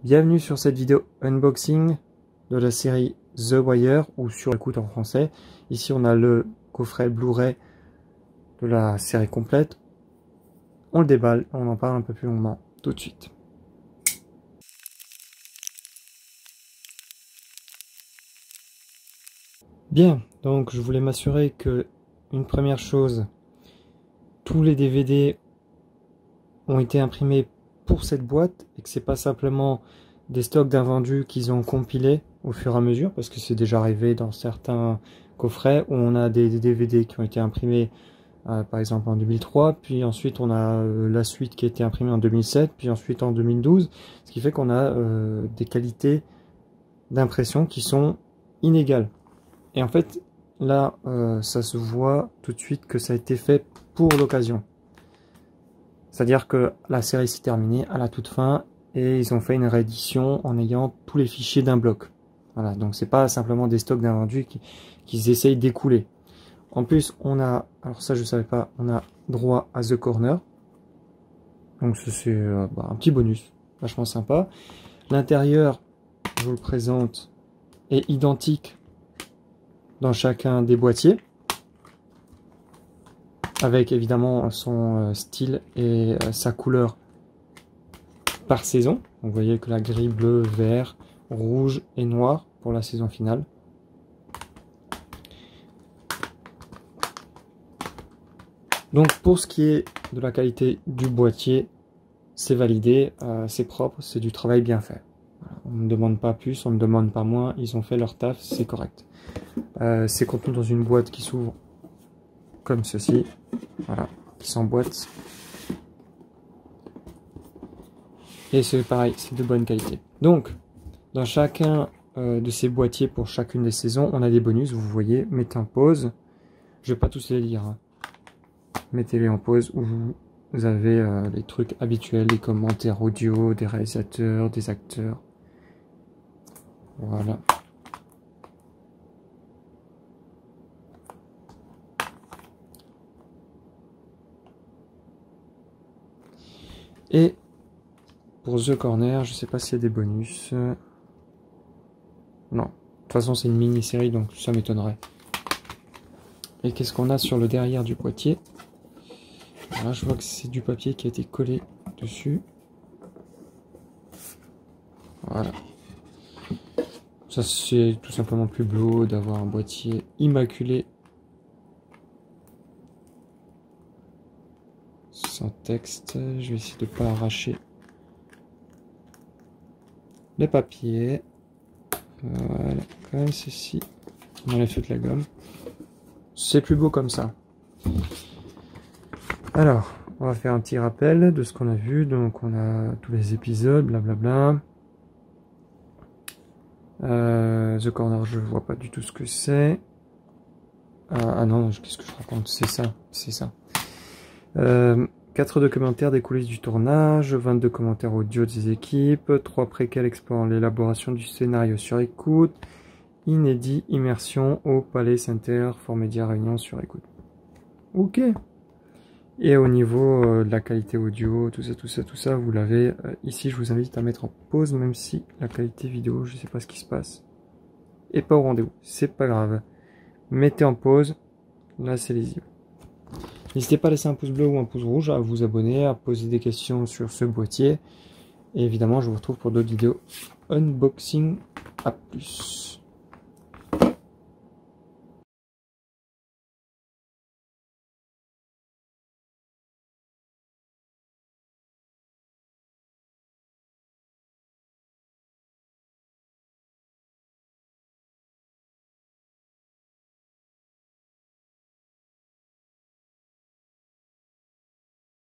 Bienvenue sur cette vidéo unboxing de la série The Wire ou Sur Écoute en français. Ici on a le coffret Blu-ray de la série complète. On le déballe, on en parle un peu plus longuement tout de suite. Bien, donc je voulais m'assurer que une première chose, tous les DVD ont été imprimés pour cette boîte et que c'est pas simplement des stocks d'invendus qu'ils ont compilés au fur et à mesure, parce que c'est déjà arrivé dans certains coffrets où on a des DVD qui ont été imprimés par exemple en 2003, puis ensuite on a la suite qui a été imprimée en 2007, puis ensuite en 2012, ce qui fait qu'on a des qualités d'impression qui sont inégales. Et en fait là ça se voit tout de suite que ça a été fait pour l'occasion. C'est-à-dire que la série s'est terminée à la toute fin et ils ont fait une réédition en ayant tous les fichiers d'un bloc. Voilà, donc c'est pas simplement des stocks d'invendus qu'ils essayent d'écouler. En plus, on a, alors ça je savais pas, on a droit à The Corner. Donc c'est un petit bonus, vachement sympa. L'intérieur, je vous le présente, est identique dans chacun des boîtiers, avec évidemment son style et sa couleur par saison. Donc, vous voyez que la grille bleu, vert, rouge et noir pour la saison finale. Donc pour ce qui est de la qualité du boîtier, c'est validé, c'est propre, c'est du travail bien fait. Voilà, on ne demande pas plus, on ne demande pas moins, ils ont fait leur taf, c'est correct. C'est contenu dans une boîte qui s'ouvre comme ceci, voilà, qui s'emboîte. Et c'est pareil, c'est de bonne qualité. Donc, dans chacun de ces boîtiers pour chacune des saisons, on a des bonus, vous voyez, mettez en pause. Je vais pas tous les lire, hein. Mettez-les en pause où vous avez les trucs habituels, les commentaires audio des réalisateurs, des acteurs. Voilà. Et pour The Corner, je sais pas s'il y a des bonus. Non. De toute façon, c'est une mini-série, donc ça m'étonnerait. Et qu'est-ce qu'on a sur le derrière du boîtier? Là, je vois que c'est du papier qui a été collé dessus. Voilà. Ça, c'est tout simplement plus beau d'avoir un boîtier immaculé. Sans texte. Je vais essayer de ne pas arracher les papiers. Voilà, comme ceci. On enlève toute la gomme. C'est plus beau comme ça. Alors, on va faire un petit rappel de ce qu'on a vu. Donc, on a tous les épisodes, blablabla. The Corner, je vois pas du tout ce que c'est. Ah non, qu'est-ce que je raconte? C'est ça, c'est ça. 4 documentaires des coulisses du tournage, 22 commentaires audio des équipes, 3 préquels explorant l'élaboration du scénario sur écoute, inédit, immersion au Palais Center, Fort Média Réunion sur écoute. Ok. Et au niveau de la qualité audio, tout ça, vous l'avez ici. Je vous invite à mettre en pause, même si la qualité vidéo, je sais pas ce qui se passe, et pas au rendez-vous. C'est pas grave. Mettez en pause. Là, c'est lisible. N'hésitez pas à laisser un pouce bleu ou un pouce rouge, à vous abonner, à poser des questions sur ce boîtier. Et évidemment, je vous retrouve pour d'autres vidéos unboxing. À plus.